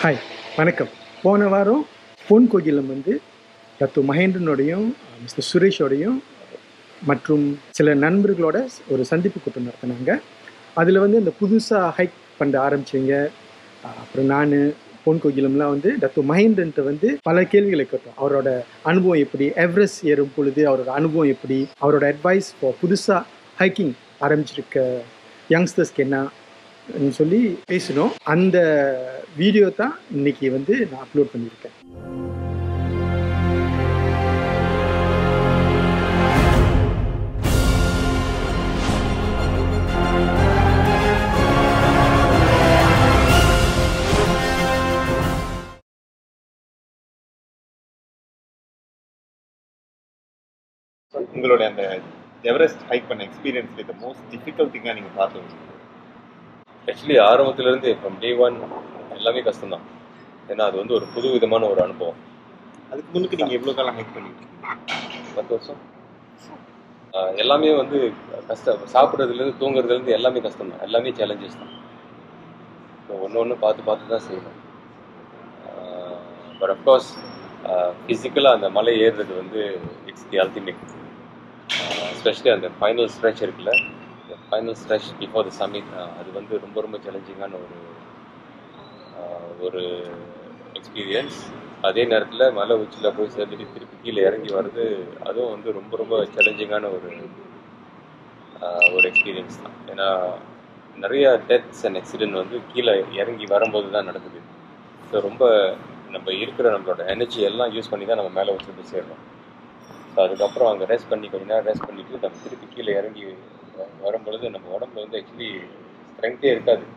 Hi, வணக்கம். போன வாரம் பொன் கோகிலம் டாக்டர் மகேந்திரனோடையும் மிஸ்டர் சுரேஷோடையும் மற்றும் சில நண்பர்களோட ஒரு சந்திப்பு கூட்டம் நடத்தினாங்க. அதில் இந்த புதுசாக ஹைக் பண்ண ஆரம்பிச்சிங்க. அப்புறம் நான் பொன் கோகிலம்லாம் டாக்டர் மகேந்திரன்ட்ட பல கேள்விகளை கேட்டோம். அவரோட அனுபவம் எப்படி, எவரெஸ்ட் ஏறும் பொழுது அவரோட அனுபவம் எப்படி, அவரோட அட்வைஸ் ஃபார் புதுசாக ஹைக்கிங் ஆரம்பிச்சிருக்க யங்ஸ்டர்ஸ்க்கு என்ன சொல்லி பேசினோம். அந்த வீடியோ தான் இன்னைக்கு நான் அப்லோட் பண்ணியிருக்கேன். உங்களுடைய அந்த எவரெஸ்ட் ஹைக் பண்ண எக்ஸ்பீரியன்ஸ்ல இந்த மோஸ்ட் டிஃபிகல்ட் திங்காக நீங்கள் பார்த்தது? ஆக்சுவலி ஆரம்பத்துலேருந்து ஃப்ரம் டே ஒன் எல்லாமே கஷ்டம்தான். ஏன்னா அது ஒரு புது விதமான ஒரு அனுபவம். அதுக்கு முன்னுக்கு நீங்கள் எவ்வளோ காலம் ஹைக் பண்ணிட்டு இருக்கீங்க? 10 வருஷம். எல்லாமே கஷ்டம். சாப்பிட்றதுலேருந்து தூங்குறதுலேருந்து எல்லாமே கஷ்டம் தான். எல்லாமே சேலஞ்சஸ் தான். ஒன்று ஒன்று பார்த்து தான் செய்யணும். பட் அஃப்கோர்ஸ் ஃபிசிக்கலாக அந்த மலை ஏறுறது இட்ஸ் தி அல்டிமேட். எஸ்பெஷலி அந்த ஃபைனல் ஸ்ட்ரெச் இருக்குல்ல, இந்த final stretch before the summit, அது ரொம்ப சேலஞ்சிங்கான ஒரு எக்ஸ்பீரியன்ஸ். அதே நேரத்தில் மலை உச்சியில் போய் சேர்ந்துட்டு திருப்பி கீழே இறங்கி வர்றது அதுவும் ரொம்ப சேலஞ்சிங்கான ஒரு எக்ஸ்பீரியன்ஸ் தான். ஏன்னா நிறைய டெத்ஸ் அண்ட் ஆக்சிடென்ட் கீழே இறங்கி வரும்போது தான் நடக்குது. ஸோ நம்ம இருக்கிற நம்மளோட எனர்ஜி எல்லாம் யூஸ் பண்ணி தான் நம்ம மேலே வச்சுட்டு போய் சேர்றோம். ஸோ அதுக்கப்புறம் அங்கே ரெஸ்ட் பண்ணி கொஞ்ச நேரம் ரெஸ்ட் பண்ணிவிட்டு நம்ம திருப்பி கீழே இறங்கி வரும்பொழுது நம்ம உடம்புல ஆக்சுவலி ஸ்ட்ரென்த்தே இருக்காது.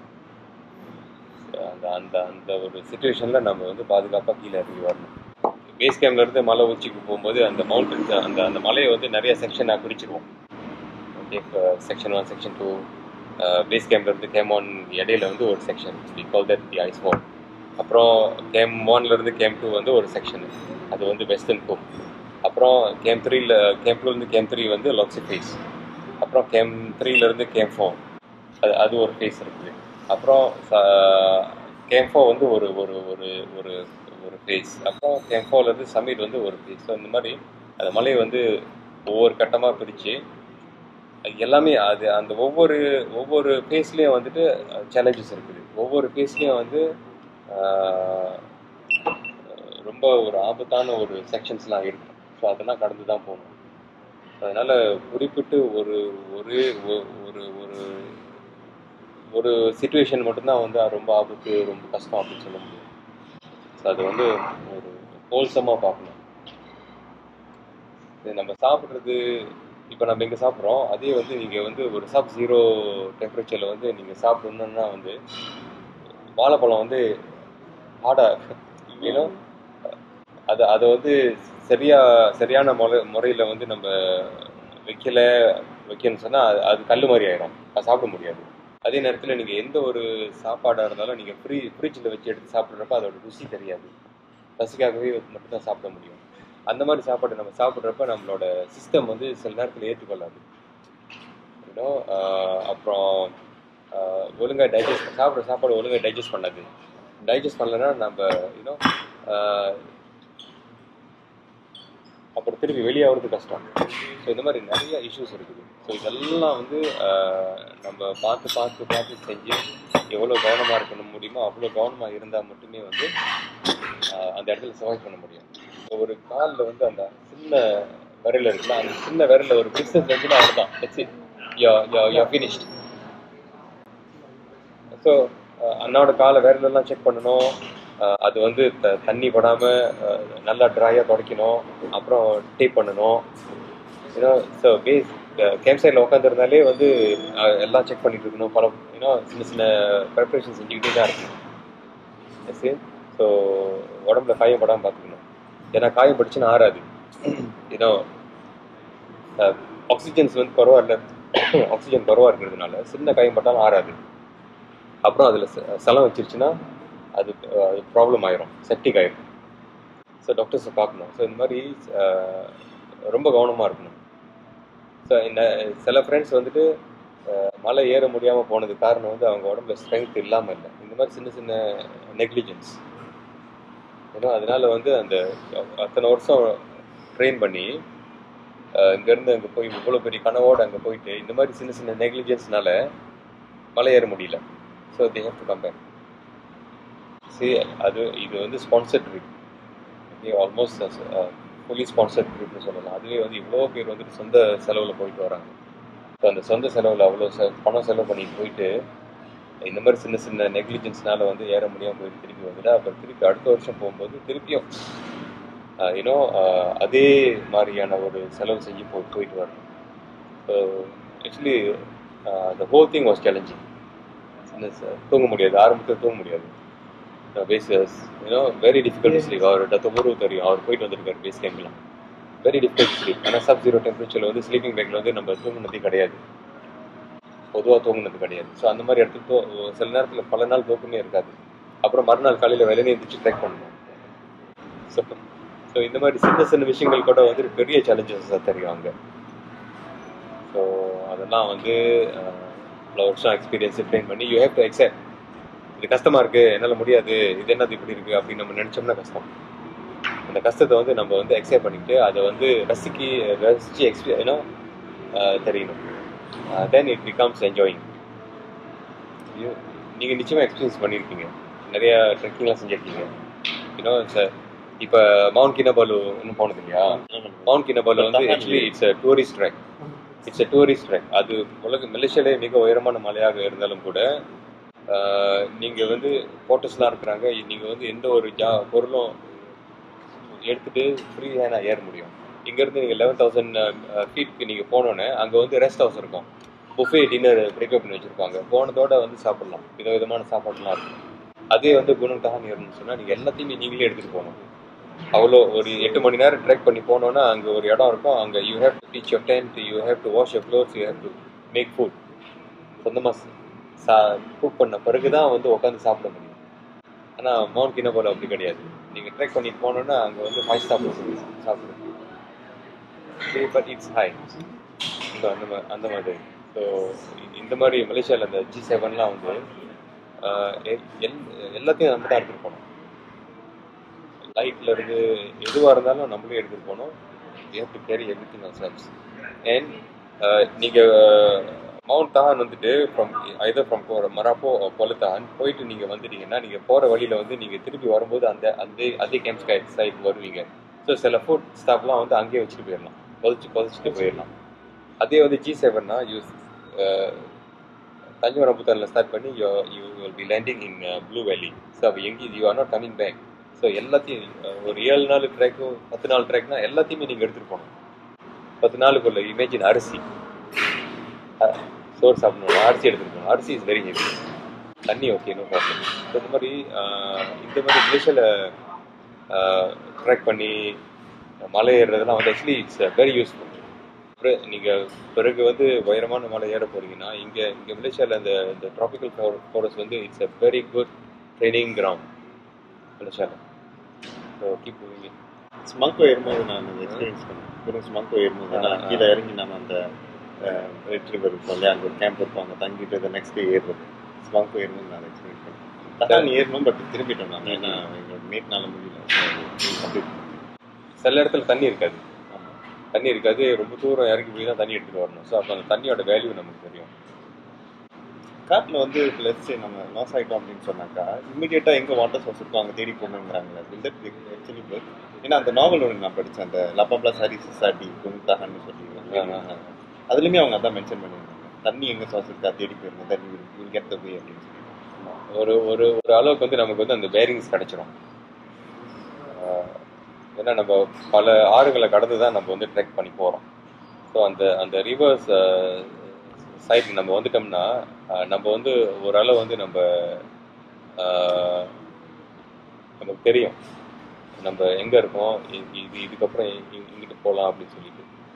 அந்த ஒரு சுச்சுவேஷனில் நம்ம பாதுகாப்பாக கீழே இறங்கி வரணும். பேஸ் கேம்ப்லேருந்து மலை உச்சிக்கு போகும்போது அந்த மவுண்டன்ஸ் அந்த மலையை நிறைய செக்ஷனாக பிரிச்சிருவோம். செக்ஷன் 1, செக்ஷன் 2, பேஸ் கேம்ப்லேருந்து கேம் 1 இடையில ஒரு section, we call that the ice wall. அப்புறம் கேம் 1லேருந்து கேம் 2 ஒரு செக்ஷனு, அது வெஸ்டர்ன் கோப். அப்புறம் கேம் 2லேருந்து கேம் 3 லாக்ஸி ஃபேஸ். அப்புறம் கேம் 3லேருந்து கேம் 4 அது ஒரு ஃபேஸ் இருக்குது. அப்புறம் கேம் 4 ஒரு ஒரு ஒரு ஒரு ஒரு ஃபேஸ். அப்புறம் கேம் 4லேருந்து சமிட் ஒரு ஃபேஸ். ஸோ இந்த மாதிரி அந்த மலையை ஒவ்வொரு கட்டமாக பிரித்து எல்லாமே அது அந்த ஒவ்வொரு ஃபேஸ்லேயும் சேலஞ்சஸ் இருக்குது. ஒவ்வொரு ஃபேஸ்லேயும் ரொம்ப ஒரு ஆபத்தான ஒரு செக்ஷன்ஸ்லாம் இருக்கும். ஸோ அதெல்லாம் கடந்து தான் போகணும். அதனால் குறிப்பிட்டு ஒரு ஒரு ஒரு ஒரு ஒரு சிச்சுவேஷன் மட்டும்தான் ரொம்ப ஆபத்து, ரொம்ப கஷ்டம் அப்படின்னு சொல்ல முடியும். ஸோ அது ஒரு ஹோல்சமாக பார்க்கணும். நம்ம சாப்பிட்றது, இப்போ நம்ம இங்கே சாப்பிட்றோம், அதே நீங்கள் ஒரு சப்-0 டெம்பரேச்சரில் நீங்கள் சாப்பிடணுன்னா வாழைப்பழம் ஹார்டாக ஏன்னா அதை சரியான முறையில் நம்ம வைக்கணும்னு சொன்னால் அது கல் மாதிரி ஆயிடும். அது சாப்பிட முடியாது. அதே நேரத்தில் நீங்கள் எந்த ஒரு சாப்பாடாக இருந்தாலும் நீங்கள் ஃப்ரிட்ஜில் வச்சு எடுத்து சாப்பிட்றப்ப அதோட ருசி தெரியாது. பசிக்காகவே மட்டும்தான் சாப்பிட முடியும். அந்த மாதிரி சாப்பாடு நம்ம சாப்பிட்றப்ப நம்மளோட சிஸ்டம் சில நேரத்தில் ஏற்றுக்கொள்ளாது. அப்புறம் ஒழுங்காக சாப்பிட்ற சாப்பாடு ஒழுங்காக டைஜஸ்ட் பண்ணாது. டைஜஸ்ட் பண்ணலைன்னா நம்ம அப்புறம் திருப்பி வெளியாகிறது கஷ்டம். ஸோ இந்த மாதிரி நிறைய இஷ்யூஸ் இருக்குது. ஸோ இதெல்லாம் நம்ம பார்த்து செஞ்சு எவ்வளோ கவனமாக இருக்கணும் முடியுமோ அவ்வளோ கவனமாக இருந்தால் மட்டுமே அந்த இடத்துல சர்வைவ் பண்ண முடியும். ஒரு காலில் அந்த சின்ன விரல் இருக்குல்ல, அந்த சின்ன விரலில் ஒரு பிஸ்னஸ் வந்துன்னா அவ்வளோதான், that's it, you finished. So அண்ணாவோட காலை விரலெல்லாம் செக் பண்ணணும். அது தண்ணி படாமல் நல்லா ட்ரையாக துடைக்கணும். அப்புறம் டேப் பண்ணணும். ஸோ கேம்ப் சைடில் உட்காந்துருந்தாலே எல்லாம் செக் பண்ணிட்டு இருக்கணும். சின்ன ப்ரிப்ரேஷன் செஞ்சுக்கிட்டே தான் இருக்கணும். சரி, ஸோ உடம்புல காயம் படாமல் பார்த்துக்கணும். ஏன்னா காயம் படிச்சுன்னா ஆறாது. ஆக்சிஜன்ஸ் குறவாக இல்லை, ஆக்சிஜன் குறவாக இருக்கிறதுனால சின்ன காயம் பட்டாலும் ஆறாது. அப்புறம் அதில் சலம் வச்சிருச்சுன்னா அது ப்ராப்ளம் ஆயிரும், செப்டிக் ஆயிரும். ஸோ டாக்டர்ஸை பார்க்கணும். ஸோ இந்த மாதிரி ரொம்ப கவனமாக இருக்கணும். ஸோ சில ஃப்ரெண்ட்ஸ் மலை ஏற முடியாமல் போனது காரணம் அவங்க உடம்புல ஸ்ட்ரென்த் இல்லாமல் இல்லை. இந்த மாதிரி சின்ன நெக்லிஜென்ஸ். ஏன்னா அதனால வந்து அந்த அத்தனை வருஷம் ட்ரெயின் பண்ணி இங்கேருந்து அங்கே போய் இவ்வளோ பெரிய கனவோடு அங்கே போயிட்டு இந்த மாதிரி சின்ன சின்ன நெக்லிஜென்ஸ்னால மலை ஏற முடியல. So they have to come back. சரி, இது வந்து sponsored trip, almost fully sponsored ட்ரிப்னு சொல்லலாம். அதுவே வந்து இவ்வளோ பேர் வந்துட்டு சொந்த செலவில் போயிட்டு வராங்க. ஸோ அந்த சொந்த செலவில் அவ்வளோ பணம் செலவு பண்ணி போயிட்டு இந்த மாதிரி சின்ன சின்ன நெக்லிஜென்ஸ்னால வந்து ஏற முடியாமல் போயிட்டு திருப்பி வந்துட்டு அப்புறம் திருப்பி அடுத்த வருஷம் போகும்போது திருப்பியும் அதே மாதிரியான ஒரு செலவு செஞ்சு போயிட்டு வரணும். So actually the whole thing was challenging. தூங்க முடியாது, ஆரம்பத்தில் தூங்க முடியாது. Very difficult sleep. அவர் டாக்டர் முரு தெரியும், அவர் போயிட்டு வந்திருக்காரு பேஸ் கேம்ப்லாம். Very difficult sleep. ஆனால் சப்-0 டெம்பரேச்சரில் வந்து ஸ்லீப்பிங் பேக்கில் வந்து நம்ம தூங்குனதே கிடையாது, பொதுவாக தூங்குனது கிடையாது. ஸோ அந்த மாதிரி இடத்துக்கு சில நேரத்தில் பல நாள் தூக்கமே இருக்காது. அப்புறம் மறுநாள் காலையில் வெளியே எழுந்திரிச்சு ட்ரெக் பண்ணணும். ஸோ இந்த மாதிரி சின்ன சின்ன விஷயங்கள் கூட வந்து பெரிய சேலஞ்சஸாக தெரியும் அங்கே. ஸோ அதெல்லாம் வந்து இவ்வளோ வருஷம் எக்ஸ்பீரியன்ஸ் ட்ரெயின் பண்ணி யூ ஹேவ் டு அக்செப்ட். இது கஷ்டமாக இருக்குது, என்னால் முடியாது, இது என்னது இப்படி இருக்குது அப்படின்னு நம்ம நினச்சோம்னா கஷ்டம். அந்த கஷ்டத்தை வந்து நம்ம வந்து அக்செப்ட் பண்ணிக்கிட்டு அதை வந்து ரசித்து தெரியணும். Then it becomes enjoying. நீங்கள் நிச்சயமாக எக்ஸ்பீரியன்ஸ் பண்ணியிருக்கீங்க, நிறையா ட்ரெக்கிங்லாம் செஞ்சுருக்கீங்க. சார் இப்போ மவுண்ட் கினபாலுன்னு போனது இல்லையா? மவுண்ட் கினபாலு வந்து actually it's a tourist trek. அது மலேசியாவிலே மிக உயரமான மலையாக இருந்தாலும் கூட நீங்கள் வந்து போட்டோஸ்லாம் இருக்கிறாங்க, நீங்கள் வந்து எந்த ஒரு பொருளும் எடுத்துகிட்டு ஃப்ரீ ஹேண்டாக ஏற முடியும். இங்கேருந்து நீங்கள் 11,000 ஃபீட்க்கு நீங்கள் போனோன்னே அங்கே வந்து ரெஸ்ட் ஹவுஸ் இருக்கும், புஃபே டின்னர் ப்ரிப்பேர் பண்ணி வச்சுருப்பாங்க. போனதோட வந்து சாப்பிட்லாம், விதவிதமான சாப்பாடுலாம் இருக்கும். அதே வந்து குணம்காக ஏறணும்னு சொன்னால் நீங்கள் எல்லாத்தையுமே நீங்களே எடுத்துகிட்டு போகணும். அவ்வளோ ஒரு 8 மணி நேரம் ட்ரெக் பண்ணி போனோன்னா அங்கே ஒரு இடம் இருக்கும், அங்கே you have to pitch your tent, you have to wash your clothes, you have to make food. சொந்தமாக குக் பண்ண பிறகு தான் வந்து உட்காந்து சாப்பிட முடியும். ஆனால் மவுண்ட் கினபாலு அப்படி கிடையாது. நீங்கள் ட்ரெக் பண்ணிட்டு போனோன்னா அங்கே வந்து 5 ஸ்டார் சாப்பிடுங்க. But it's high. அந்த மாதிரி. ஸோ இந்த மாதிரி மலேசியாவில் அந்த G7லாம் வந்து எல்லாத்தையும் நம்ம தான் எடுத்துகிட்டு போனோம். லைட்ல இருந்து எதுவாக இருந்தாலும் நம்மளே எடுத்துகிட்டு போனோம். we have to carry everything ourselves. and நீங்கள் மவுண்ட் தாஹான் வந்துட்டு either from மராப்போ கொலத்தான் போயிட்டு நீங்கள் வந்துட்டீங்கன்னா நீங்கள் போகிற வழியில் வந்து நீங்கள் திருப்பி வரும்போது அதே கேம்ப் சைட் வருவீங்க. ஸோ சில ஃபுட் ஸ்டாப்லாம் வந்து அங்கேயே வச்சுட்டு போயிடலாம், கொதிச்சுட்டு போயிடலாம். அதே வந்து G7னா தஞ்சாவூர் ஸ்டார்ட் பண்ணி you will be landing in blue valley. So அப்போ you are not coming back. So எல்லாத்தையும் ஒரு 7 நாள் ட்ரெக்கும் 10 நாள் ட்ரெக்னா எல்லாத்தையுமே நீங்கள் எடுத்துகிட்டு போகணும். 10 நாளுக்குள்ள இமேஜின் அரிசி சோறு சாப்பிடணும், அரிசி எடுத்துகிட்டு போகணும். அரிசி இஸ் வெரி ஹெவி. தண்ணி ஓகே, நோ ப்ராப்ளம். ஸோ இந்த மாதிரி மலேசியாவில் ட்ரெக் பண்ணி மலை ஏறுறதுலாம் வந்து ஆக்சுவலி இட்ஸ் வெரி யூஸ்ஃபுல். நீங்கள் பிறகு வந்து உயரமான மலை ஏற போகிறீங்கன்னா இங்கே மலேசியாவில் இந்த ட்ராபிக்கல் ஃபாரஸ்ட் வந்து it's a very good training ground மலேசியாவில். So keep moving. ஸ்மங்க் ஏறும்போது நான் எக்ஸ்பீரியன்ஸ் பண்ணேன். ஸ்மங்க் ஏறும்போது கீழே இறங்கி நம்ம அந்த ரெட் ரிவர் இருக்கும் இல்லையா, அங்கே ஒரு கேம்ப் இருக்கும், அங்கே தங்கிட்டு நெக்ஸ்ட் டே ஏறுறது. ஸ்மங்க் ஏறும்போது நான் எக்ஸ்பீரியன்ஸ் பண்ணேன். தண்ணி ஏறணும், பட் திரும்பிட்டோம் நாங்கள், ஏன்னா எங்களோட மீட்னால முடியல. அப்படி சில இடத்துல தண்ணி இருக்காது, ரொம்ப தூரம் இறங்கி போய் தான் தண்ணி எடுத்துகிட்டு வரணும். ஸோ அப்போ அந்த தண்ணியோட வேல்யூ நமக்கு தெரியும். காட்டில் வந்து லெட்ஸ் நம்ம லாஸ் ஆகிட்டோம் அப்படின்னு சொன்னாக்கா இம்மிடியேட்டாக எங்கே வாட்டர் சோர்ஸ் இருக்கும் அங்கே தேடி போகணுங்கிறாங்களே. ஆக்சுவலி ஏன்னா அந்த நாவல் ஒன்று நான் படித்தேன், அந்த லப்பாப்லா சாரி சொசைட்டி குங்தாகன்னு சொல்லிடுவாங்க. அதுலேயுமே அவங்க அதான் மென்ஷன் பண்ணியிருந்தாங்க, தண்ணி எங்கே சோர்ஸ் இருக்கா தேடி போயிருந்தோம், தண்ணி கெட்ட போய் அப்படின்னு சொல்லி ஒரு அளவுக்கு வந்து நமக்கு வந்து அந்த பேரிங்ஸ் கிடைச்சிரும். ஏன்னா நம்ம பல ஆறுகளை கடந்து தான் நம்ம வந்து ட்ரெக் பண்ணி போகிறோம். ஸோ அந்த ரிவர்ஸ் சைட் நம்ம வந்துட்டோம்னா நம்ம வந்து ஓரளவு வந்து நமக்கு தெரியும் நம்ம எங்கே இருக்கோம், இதுக்கப்புறம் இங்கிட்டு போகலாம் அப்படின்னு சொல்லிட்டு.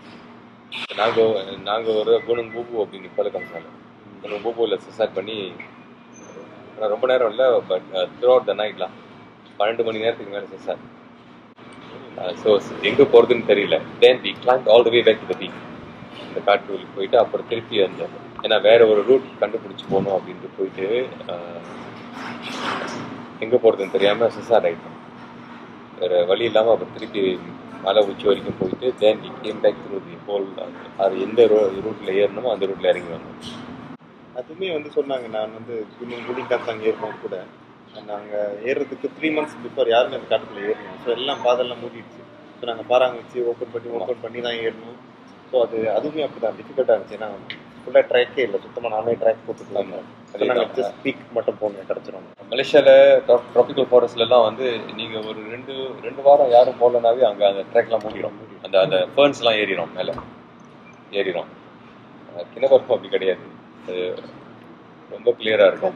நாங்கள் ஒரு குணம் பூபு அப்படின்னு குணம் பூபுவில் சுசைட் பண்ணி ரொம்ப நேரம் இல்லை, பட் த்ரூ அவுட் த நைட்லாம் 12 மணி நேரத்துக்கு மேலே சுசைட். ஸோ எங்கே போகிறதுன்னு தெரியல. Then we climb all the way back to the peak. இந்த காட்டுக்கு போயிட்டு அப்புறம் திருப்பி ஏன்னா வேற ஒரு ரூட் கண்டுபிடிச்சி போகணும் அப்படின்ட்டு போயிட்டு எங்கே போகிறதுன்னு தெரியாமல் சுசைட் ஆகிட்டோம். வேறு வழி இல்லாமல் அப்புறம் திருப்பி மலை உச்சி வரைக்கும் போயிட்டு then came back through the whole. அது எந்த ரூட்டில் ஏறணுமோ அந்த ரூட்டில் இறங்கி வரணும். அதுவுமே வந்து சொன்னாங்க, நான் வந்து குளிங் காத்தாங்க ஏறணும் கூட, நாங்கள் ஏறுறதுக்கு 3 months பிஃபோர் யாருமே அந்த காட்டுக்குள்ளே ஏறணும். ஸோ எல்லாம் பாதெல்லாம் மூடிடுச்சு. ஸோ நாங்கள் பாறாங்க வச்சு ஓப்பன் பண்ணி தான் ஏறணும். ஸோ அதுவுமே அப்படி தான் டிஃபிகல்ட்டாக இருந்துச்சு. ஏன்னா ஃபுல்லாக ட்ராக்கே இல்லை, சுத்தமாக நானே ட்ராக் போட்டுக்கலாங்க. அது நாங்கள் ஜஸ்ட் பீக் மட்டும் போகணும், கிடச்சிரும். மலேசியாவில் ட்ராபிக்கல் ஃபாரஸ்ட்லாம் வந்து நீங்கள் ஒரு ரெண்டு வாரம் யாரும் போகலனாவே அங்கே அந்த ட்ராக்லாம் மூடிடும். அந்த ஃபர்ன்ஸ்லாம் ஏறிடும். கிணவரப்பு அப்படி கிடையாது, அது ரொம்ப கிளியராக இருக்கும்.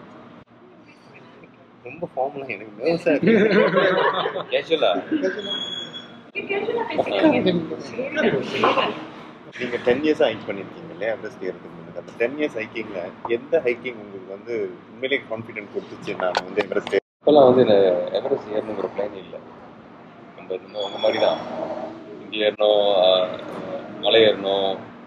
ரொம்ப ஃபார்ம்லாம் எனக்கு நர்வஸாக இருக்கு. கேஷுவலாக நீங்கள் 10 years ஹைக் பண்ணியிருக்கீங்க இல்லையா எவரெஸ்ட் ஏறதுக்கு முன்னாடி? அந்த 10 years ஹைக்கிங்கில் எந்த ஹைக்கிங் உங்களுக்கு வந்து உண்மையிலேயே கான்ஃபிடென்ட் கொடுத்துச்சு நான் வந்து எவரெஸ்ட் இப்போல்லாம் வந்து எவரெஸ்ட் ஏறணுங்கிற பிளான் இல்லை. நம்ம உங்க மாதிரி தான் இங்கே ஏறணும், மலை ஏறணும்,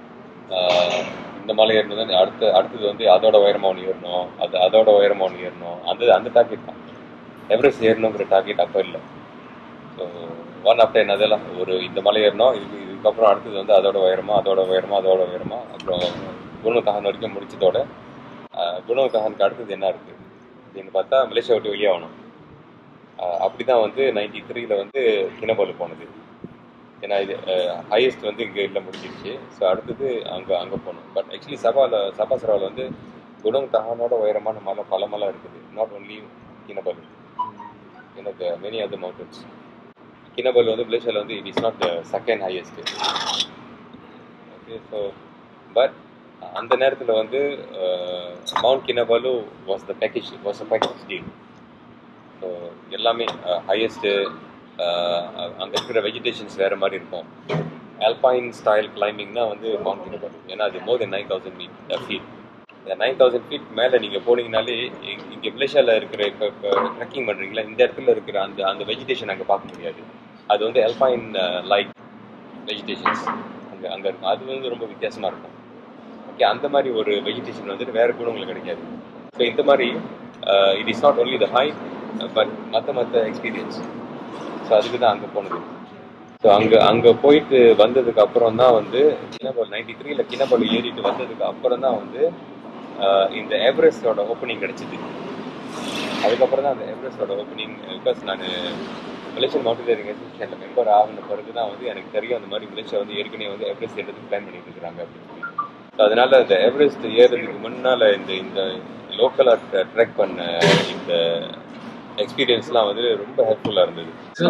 இந்த மலை ஏறணும் தான் அடுத்தது வந்து அதோட உயரமாக ஒன்று ஏறணும், அதோட உயரமாக ஒன்று ஏறணும், அந்த டார்கெட் தான். எவரெஸ்ட் ஏறணுங்கிற டார்கெட் அப்போ இல்லை. ஸோ ஒன் ஆஃப்டர் என்னதெல்லாம் ஒரு இந்த மலை ஏறணும், இதுக்கப்புறம் அடுத்தது வந்து அதோட உயரமாக அப்புறம் குணோத்தான் வரைக்கும் முடிச்சதோட குணோத்தானுக்கு அடுத்தது என்ன இருக்குது அப்படின்னு பார்த்தா மலேசியா விட்டு வெளியாகணும். அப்படி தான் வந்து 93 வந்து கினபாலு போனது. ஏன்னா இது ஹையஸ்ட் வந்து இங்கே இல்லை, முடிஞ்சிருச்சு. ஸோ அடுத்தது அங்கே போகணும். பட் ஆக்சுவலி சபாசராவில் வந்து குணோத்தானோட உயரமான பல மலை இருக்குது. நாட் ஒன்லி கினபாலு, எனக்கு மெனி அதர் மவுண்டன்ஸ். கினபாலு வந்து மலேசியாவில் வந்து it is not the second highest. Okay, so but அந்த நேரத்தில் வந்து mount Kinabalu was a package deal. So எல்லாமே ஹையஸ்ட்டு, அங்கே இருக்கிற வெஜிடேஷன்ஸ் வேறு மாதிரி இருக்கும். ஆல்பைன் ஸ்டைல் கிளைம்பிங்னா வந்து மவுண்ட் கினபாலு, ஏன்னா அது மோர் தென் 9000 feet. இந்த 9000 feet மேலே நீங்கள் போனீங்கனாலே இங்கே மலேசியாவில் இருக்கிற இப்போ ட்ரெக்கிங் பண்ணுறீங்களா, இந்த இடத்துல இருக்கிற அந்த வெஜிடேஷன் அங்கே பார்க்க முடியாது. அது வந்து ஆல்பைன் லைக் வெஜிடேஷன்ஸ் அங்கே இருக்கும். அது வந்து ரொம்ப வித்தியாசமாக இருக்கும். ஓகே, அந்த மாதிரி ஒரு வெஜிடேஷன் வந்துட்டு வேறு கூட உங்களுக்கு கிடைக்காது. ஸோ இந்த மாதிரி it is not only the height but மற்ற எக்ஸ்பீரியன்ஸ். ஸோ அதுக்கு தான் அங்கே போனது. ஸோ அங்கே போயிட்டு வந்ததுக்கு அப்புறம் தான் வந்து கினபாலு 93 கினபாலு ஏறிட்டு வந்ததுக்கு அப்புறம் தான் வந்து இந்த எவரெஸ்டோட ஓப்பனிங் கிடச்சிது. அதுக்கப்புறம் தான் அந்த எவரெஸ்டோட ஓப்பனிங், பிகாஸ் நான் மலேசியன் மவுண்டனியரிங் அசோசியேஷனில் மெம்பர் ஆகின பிறகு தான் வந்து எனக்கு தெரியும் அந்த மாதிரி மலேசியா வந்து ஏற்கனவே வந்து எவரெஸ்ட் ஏறதுக்கு பிளான் பண்ணிட்டு இருக்கிறாங்க அப்படின்னு சொல்லி. ஸோ அதனால இந்த எவரெஸ்ட் ஏறதுக்கு முன்னால் இந்த லோக்கலாக ட்ரெக் பண்ண இந்த எக்ஸ்பீரியன்ஸ்லாம் வந்து ரொம்ப ஹெல்ப்ஃபுல்லாக இருந்தது.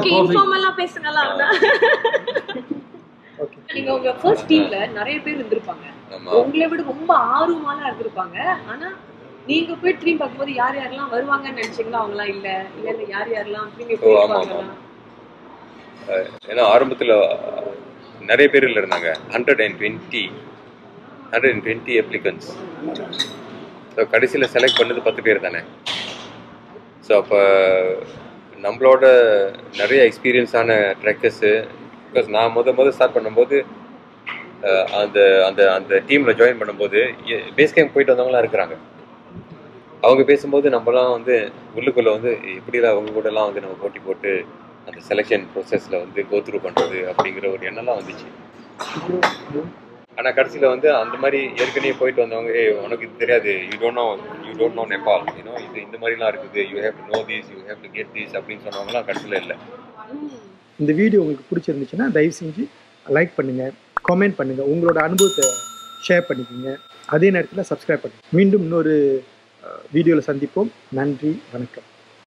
நீங்க உங்க ஃபர்ஸ்ட் டீம்ல நிறைய பேர் இருந்திருப்பாங்க, உங்களை விட ரொம்ப ஆர்வமால இருந்திருப்பாங்க. ஆனா நீங்க போய் ட்ரீம் பார்க்கும்போது யார் யாரெல்லாம் வருவாங்கன்னு நினைச்சீங்களா? அவங்களாம் இல்ல யாரெல்லாம் நீங்க போயிருப்பாங்க? ஏன்னா ஆரம்பத்தில் நிறைய பேர் இருந்தாங்க, 120 அப்ளிகன்ஸ். ஸோ கடைசியில் செலக்ட் பண்ணது 10 பேர் தானே. ஸோ அப்போ நம்மளோட நிறைய எக்ஸ்பீரியன்ஸான ட்ரெக்கர்ஸு, பிகாஸ் நான் முதல் ஸ்டார்ட் பண்ணும்போது அந்த டீமில் ஜாயின் பண்ணும்போது பேஸ் கேம்ப் போயிட்டு வந்தவங்களாம் இருக்கிறாங்க. அவங்க பேசும்போது நம்மலாம் வந்து உள்ளுக்குள்ளே வந்து எப்படிலாம் அவங்க கூடலாம் வந்து நம்ம போட்டி போட்டு அந்த செலெக்ஷன் ப்ரோசஸில் வந்து கோத்ரூ பண்ணுறது அப்படிங்கிற ஒரு எண்ணம்லாம் வந்துச்சு. ஆனால் கடைசியில் வந்து அந்த மாதிரி ஏற்கனவே போயிட்டு வந்தவங்க, உனக்கு இது தெரியாது, யூ டோன்ட் நோ நேபாள், இது இந்த மாதிரிலாம் இருக்குது, you have to know this, you have to get this அப்படின்னு சொன்னவங்களாம் கடைசியில் இல்லை. இந்த வீடியோ உங்களுக்கு பிடிச்சிருந்துச்சுன்னா தயவு செஞ்சு லைக் பண்ணுங்கள், கமெண்ட் பண்ணுங்கள், உங்களோட அனுபவத்தை ஷேர் பண்ணிக்கோங்க. அதே நேரத்தில் சப்ஸ்கிரைப் பண்ணுங்கள். மீண்டும் இன்னொரு வீடியோவில் சந்திப்போம். நன்றி, வணக்கம்.